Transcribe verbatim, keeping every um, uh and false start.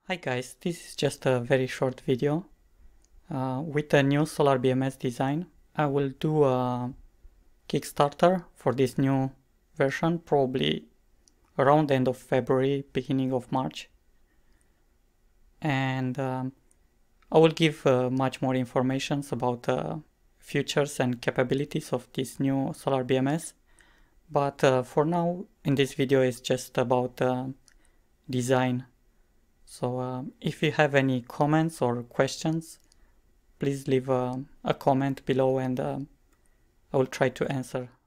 Hi guys, this is just a very short video uh, with a new Solar B M S design. I will do a Kickstarter for this new version, probably around the end of February, beginning of March. And um, I will give uh, much more information about uh, features and capabilities of this new Solar B M S. But uh, for now, in this video, it's just about uh, design. So uh, if you have any comments or questions, please leave a, a comment below and uh, I will try to answer.